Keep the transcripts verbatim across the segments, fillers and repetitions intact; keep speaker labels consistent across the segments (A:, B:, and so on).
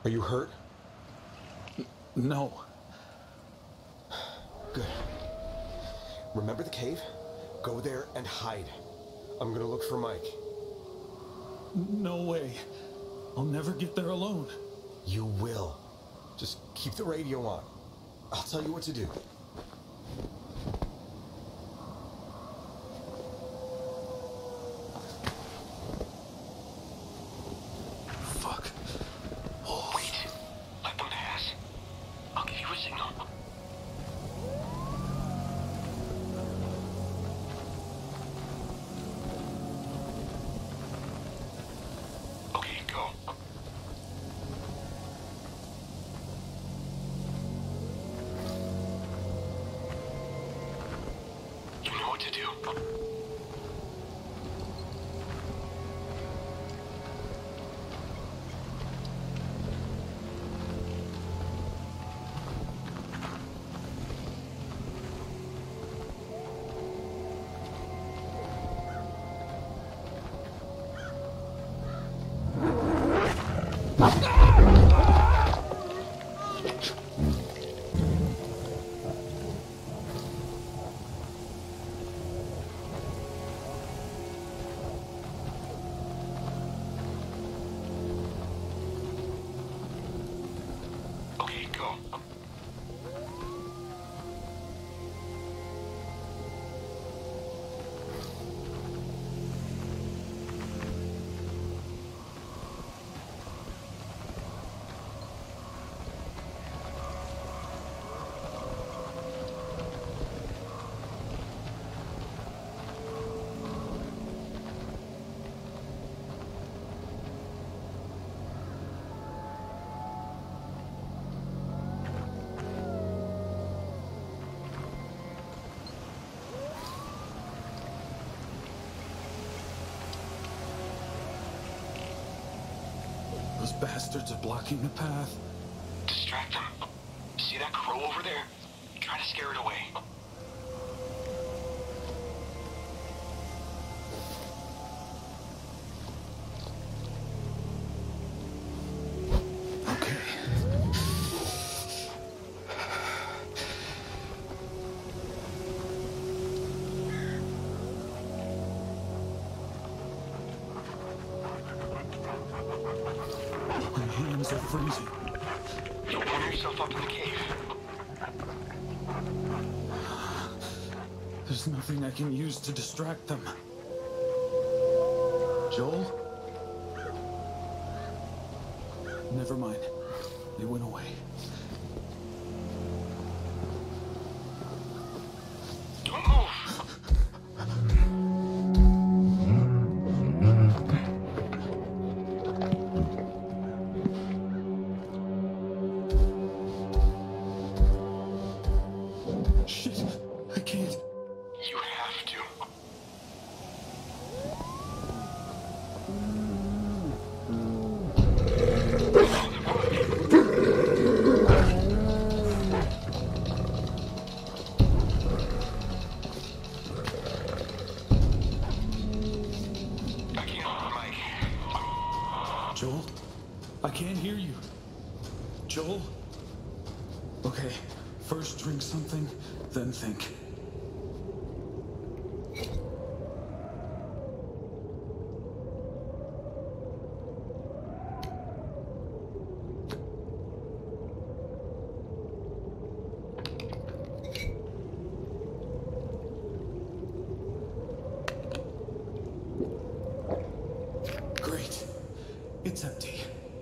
A: Are you hurt?
B: No.
A: Good. Remember the cave? Go there and hide. I'm gonna look for Mike.
B: No way. I'll never get there alone.
A: You will. Just keep the radio on. I'll tell you what to do.
B: Fuck. Oh.
A: Wait. Let them pass. I'll give you a signal. Okay, go. You know what to do. Okay, go.
B: Those bastards are blocking the path.
A: Distract them. See that crow over there? Try to scare it away.
B: Okay. My hands are freezing.
A: You'll warm yourself up in the cave.
B: There's nothing I can use to distract them. Joel? Never mind. They went away.
A: Don't move!
B: Shit! I can't.
A: You have to. I can't hold Mike.
B: Joel? I can't hear you. Joel? Okay, first drink something, then think. Great. It's empty.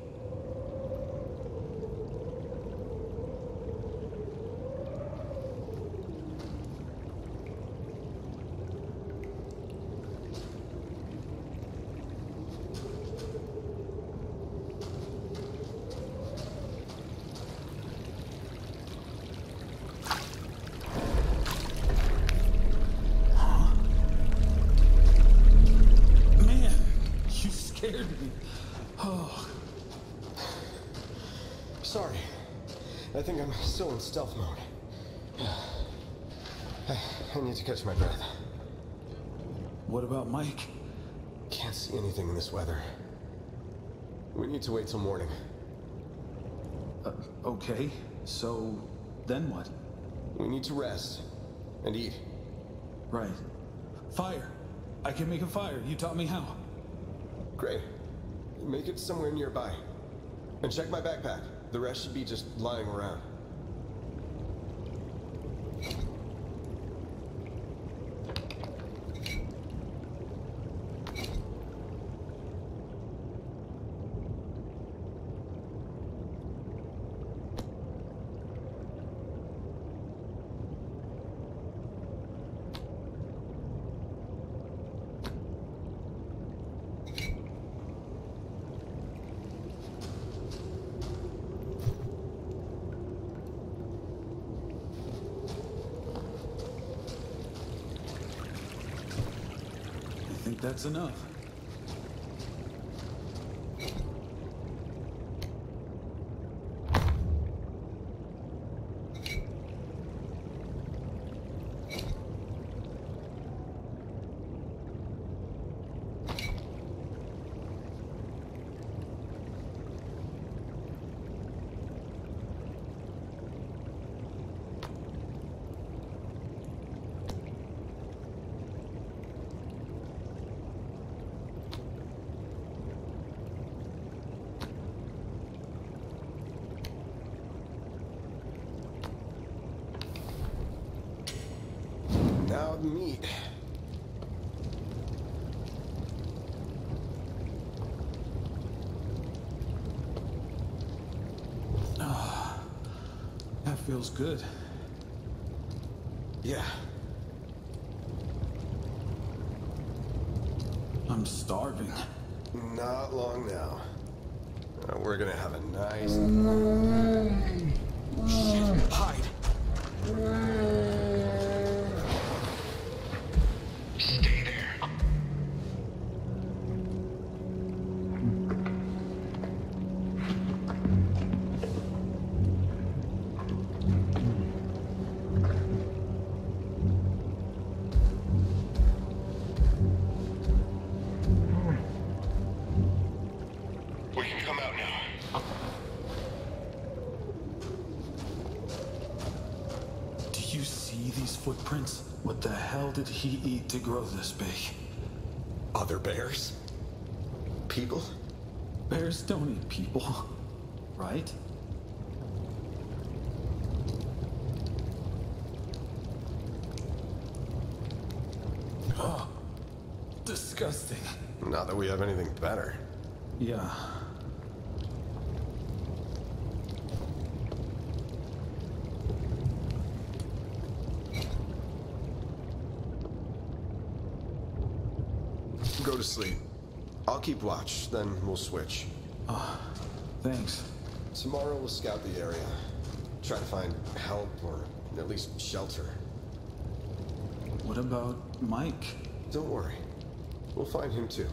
B: Huh? Man, you scared me. Oh.
A: Sorry. I think I'm still in stealth mode. I, I need to catch my breath.
B: What about Mike?
A: Can't see anything in this weather. We need to wait till morning.
B: Uh, okay, so then what?
A: We need to rest. And eat.
B: Right. Fire. I can make a fire. You taught me how.
A: Great. Make it somewhere nearby. And check my backpack. The rest should be just lying around.
B: I think that's enough. Now the meat. Ah, that feels good.
A: Yeah.
B: I'm starving.
A: Not long now. Uh, we're gonna have a nice... Shit, hide! Stay there. We can come out now.
B: Do you see these footprints? What the hell did he eat to grow this big?
A: Other bears? People?
B: Bears don't eat people, right? Oh, disgusting.
A: Not that we have anything better.
B: Yeah.
A: Go to sleep. I'll keep watch, then we'll switch.
B: Oh, thanks.
A: Tomorrow we'll scout the area. Try to find help or at least shelter.
B: What about Mike?
A: Don't worry. We'll find him too.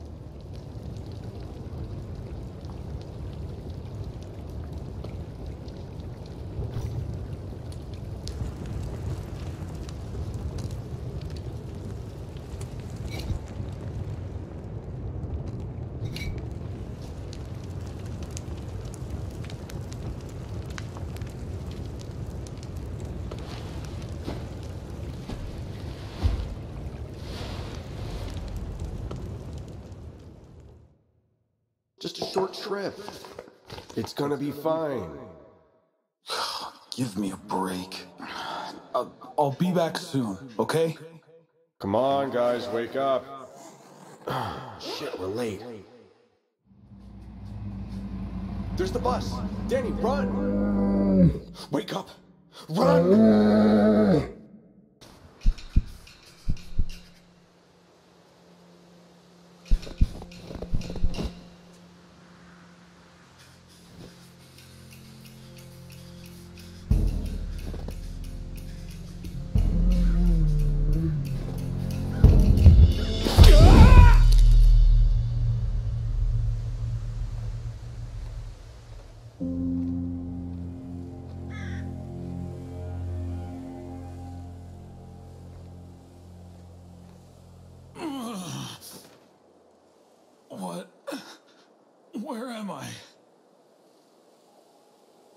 A: Just a short trip. It's gonna be fine.
B: Give me a break. I'll, I'll be back soon, okay?
A: Come on, guys, wake up. Shit, we're late. There's the bus. Danny, run! Wake up! Run!
B: What? Where am I?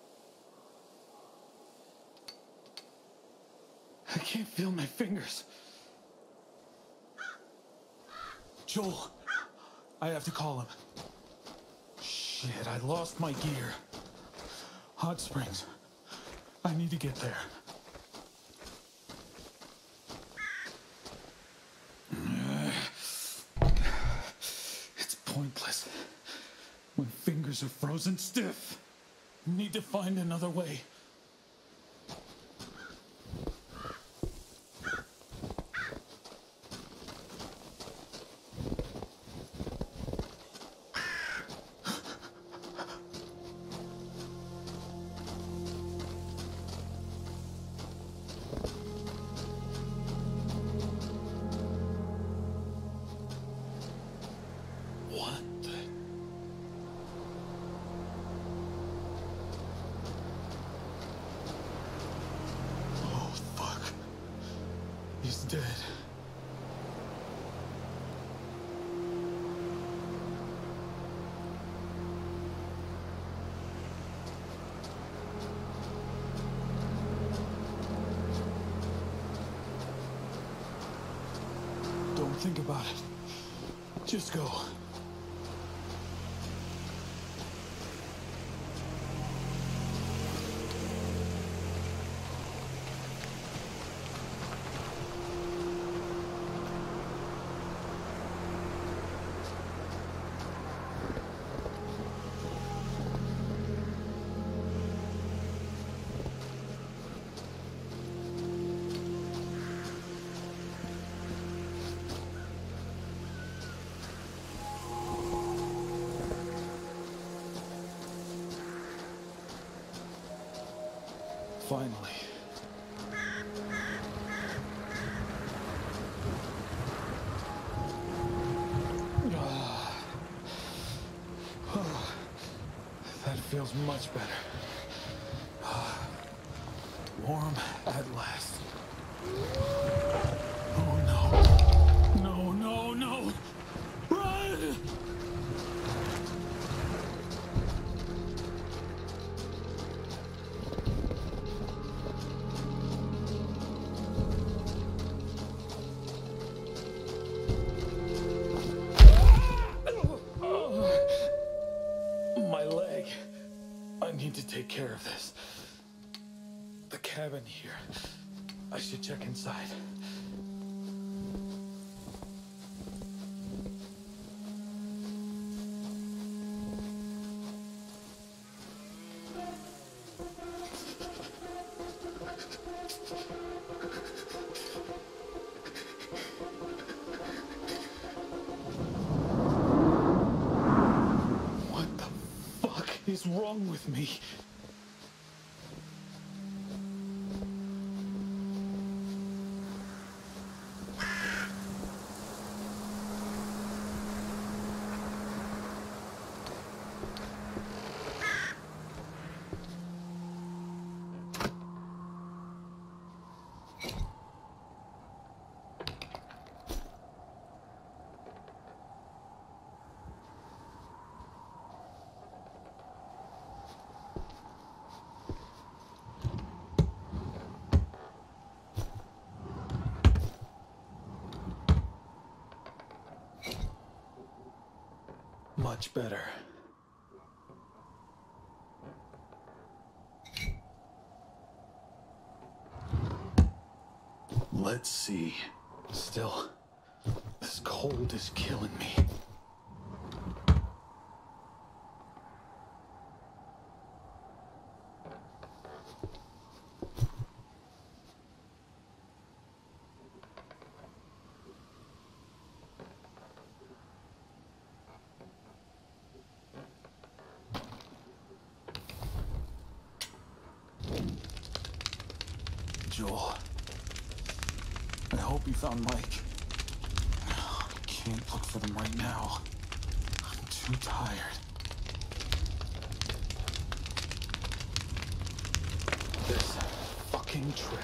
B: can't feel my fingers. Joel, I have to call him. Shit, I lost my gear. Hot Springs. I need to get there. It's pointless. My fingers are frozen stiff. Need to find another way. He's dead. Don't think about it. Just go. Finally. Ah. Oh, that feels much better. Ah. Warm at last. Oh no. No, no, no. Run! I need to take care of this. The cabin here. I should check inside. What is wrong with me? Much better. Let's see. Still, this cold is killing me. Joel, I hope you found Mike. I can't look for them right now. I'm too tired. This fucking trip.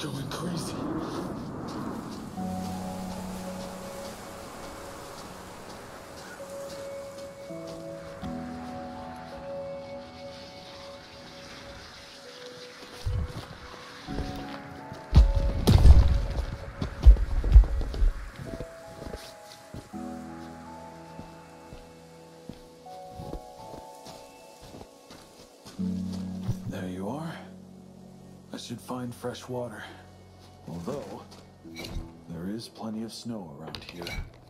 B: going crazy. There you are. I should find fresh water. Although, there is plenty of snow around here.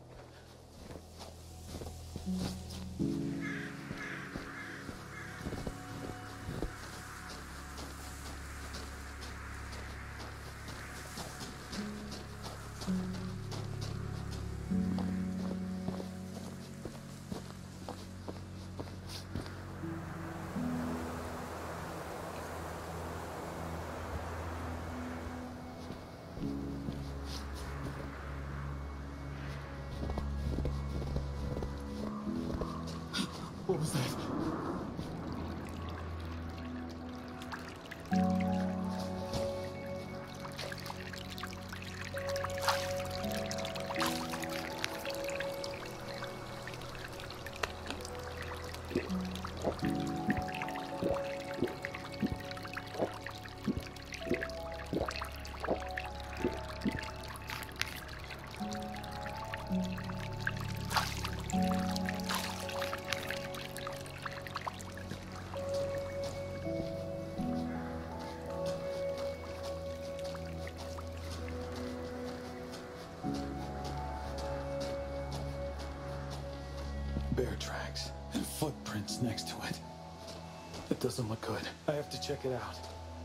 B: What was that? Bear tracks and footprints next to it. It doesn't look good. I have to check it out.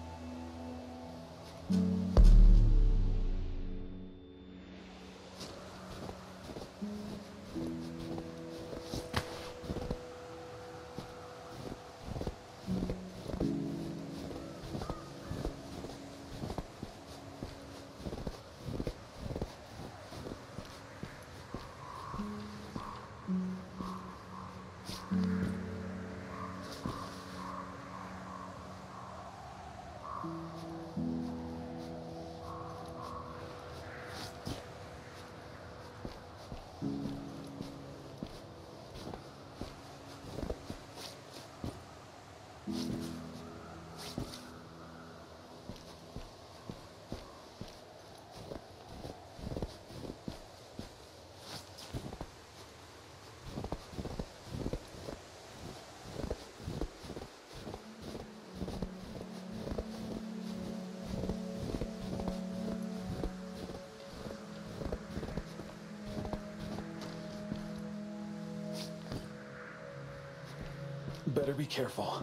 B: Better be careful.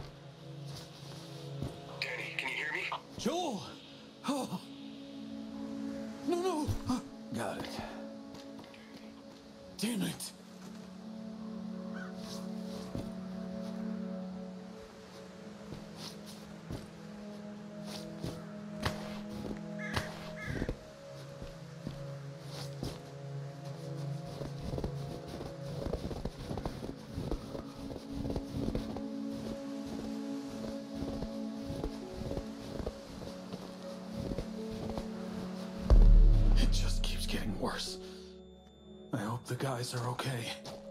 A: Danny, can you hear me?
B: Joel! Oh. No, no! Uh,
C: Got it.
B: Damn it! It just keeps getting worse. I hope the guys are okay.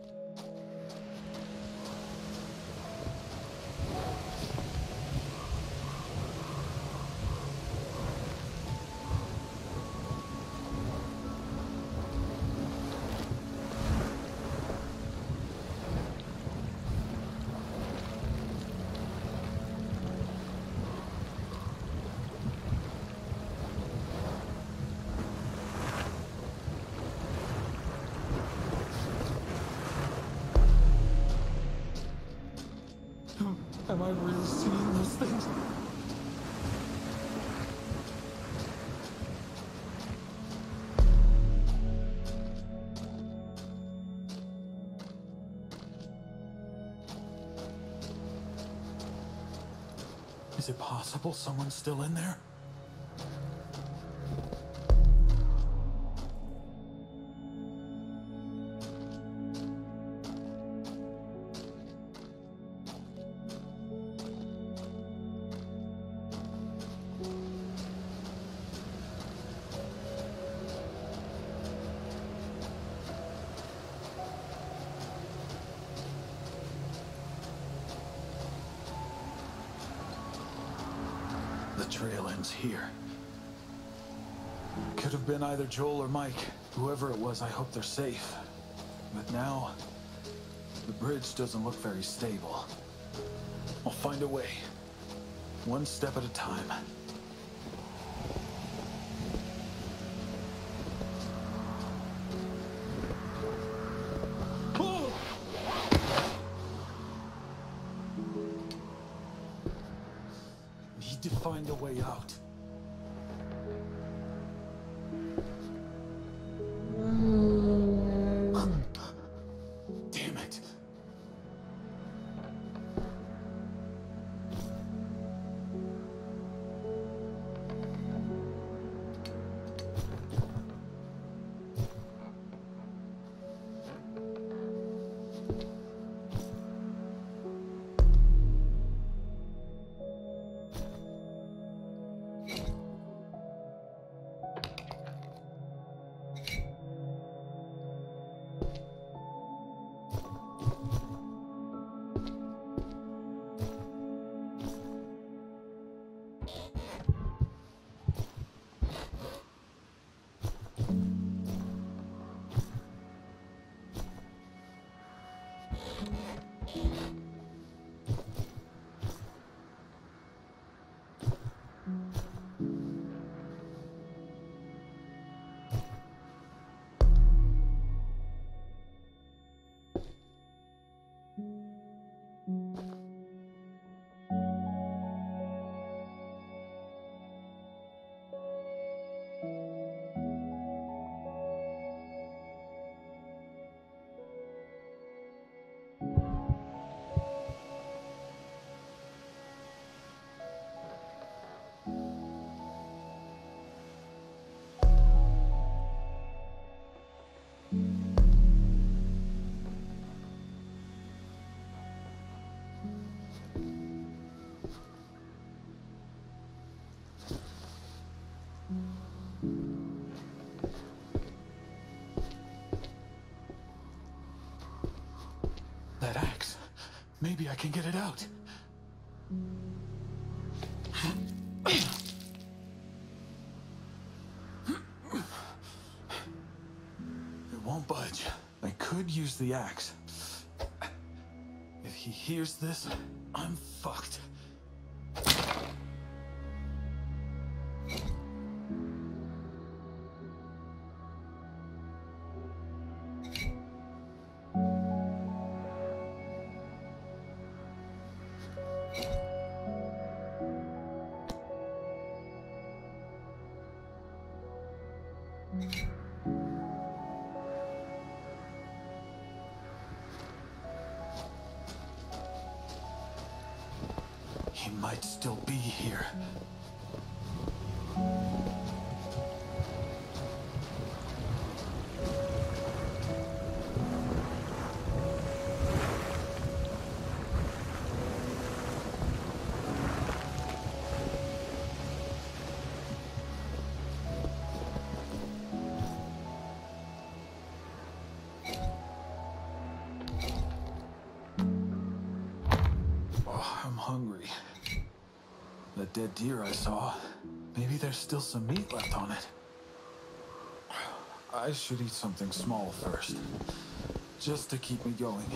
B: Am I really seeing those things? Is it possible someone's still in there? the trail ends here. Could have been either Joel or Mike. Whoever it was, I hope they're safe. But now, the bridge doesn't look very stable. I'll find a way. One step at a time. Need to find a way out. Damn it. That axe. Maybe I can get it out. It won't budge. I could use the axe. If he hears this, I'm fucked. He might still be here. Oh, I'm hungry. That dead deer I saw, maybe there's still some meat left on it. I should eat something small first, just to keep me going.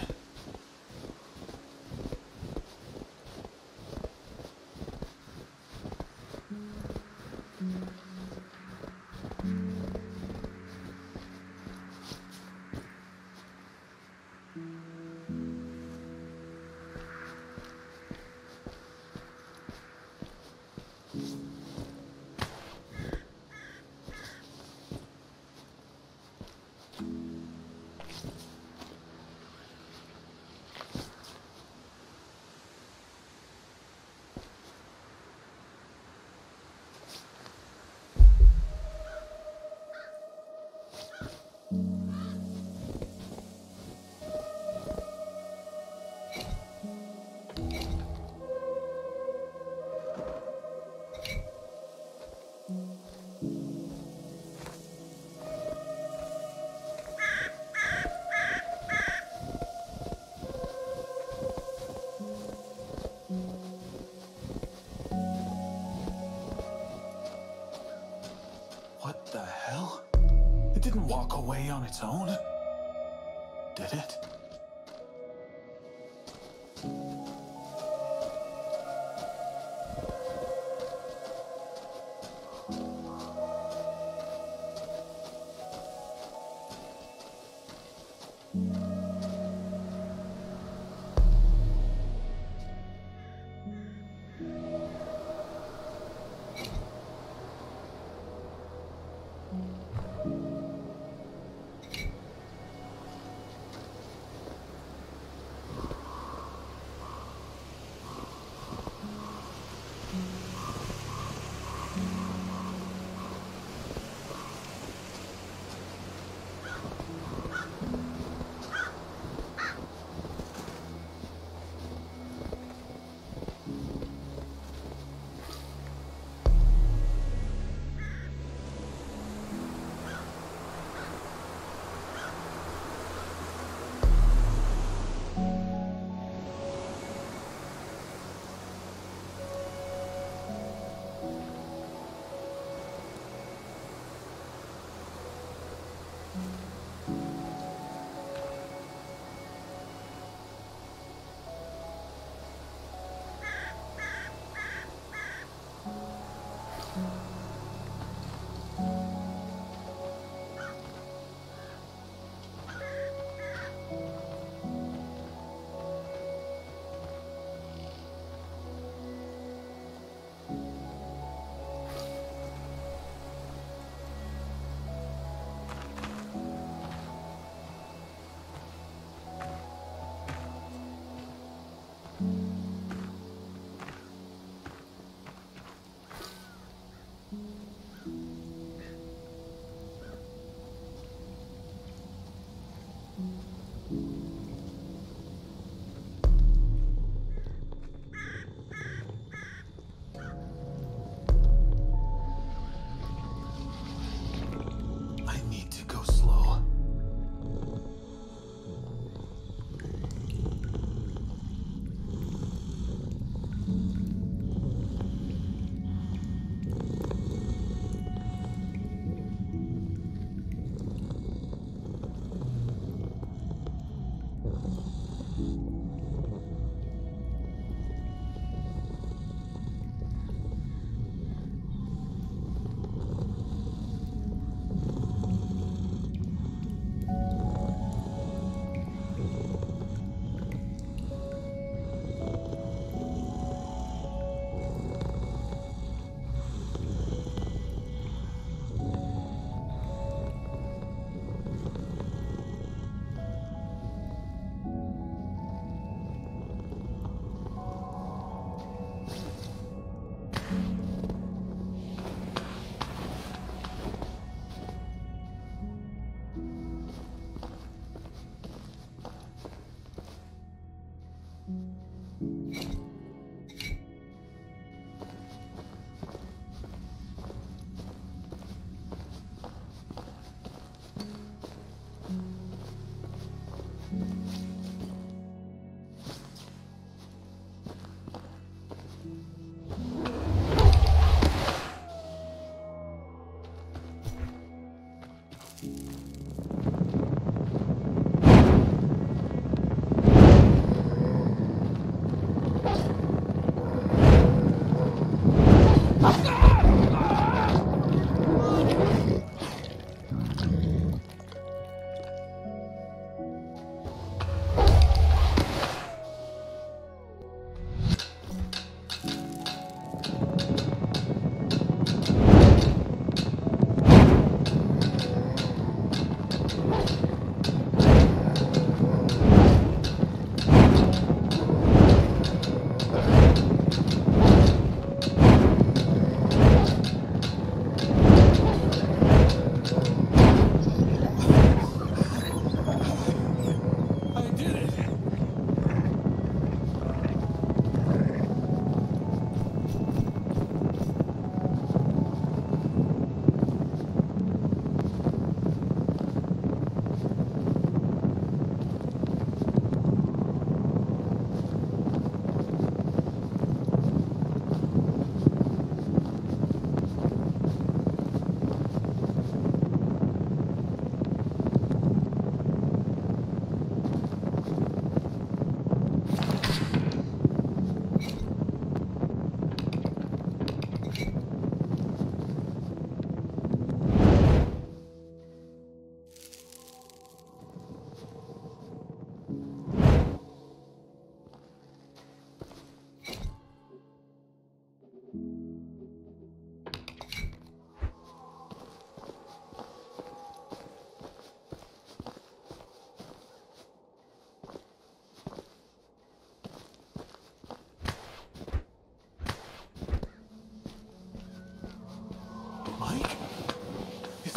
B: didn't walk away on its own, did it?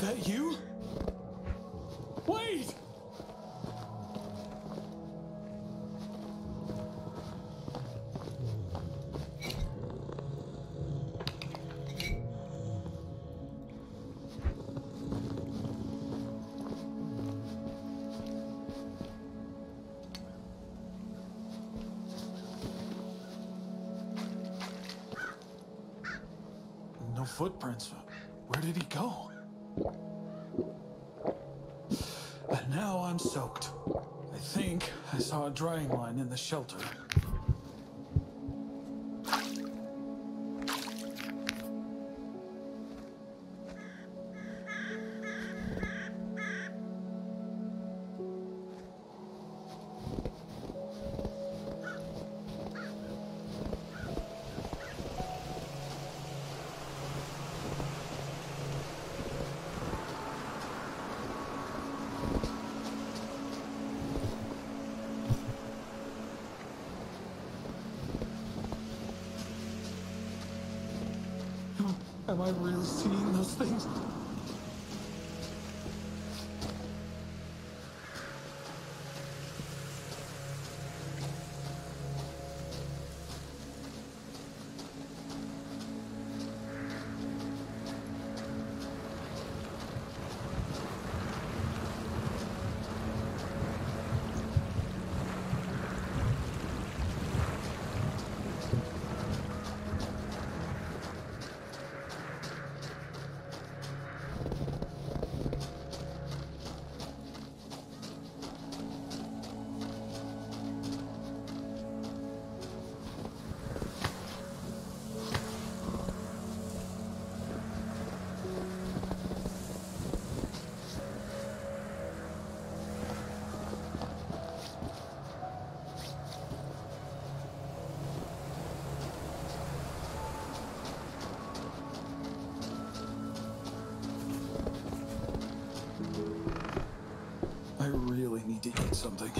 B: that you? Wait! No footprints. Where did he go? And now I'm soaked. I think I saw a drying line in the shelter. Am I really seeing those things? I really need to eat something.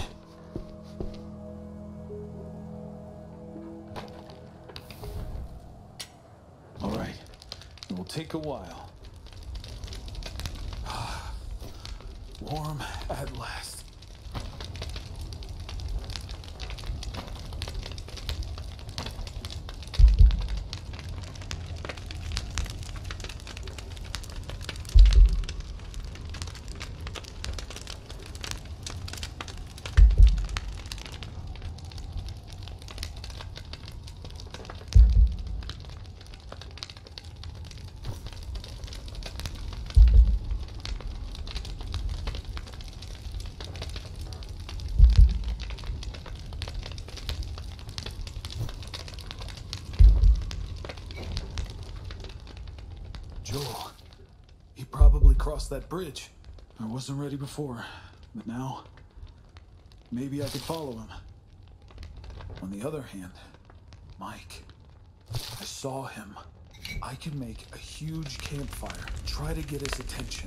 B: All right, it will take a while. Warm at last. Joel, he probably crossed that bridge. I wasn't ready before, but now, maybe I could follow him. On the other hand, Mike, I saw him. I can make a huge campfire, try to get his attention.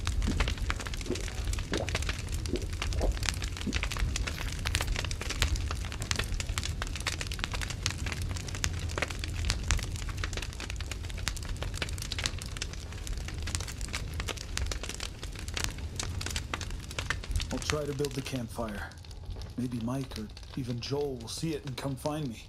B: I'll try to build the campfire. Maybe Mike or even Joel will see it and come find me.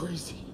B: crazy.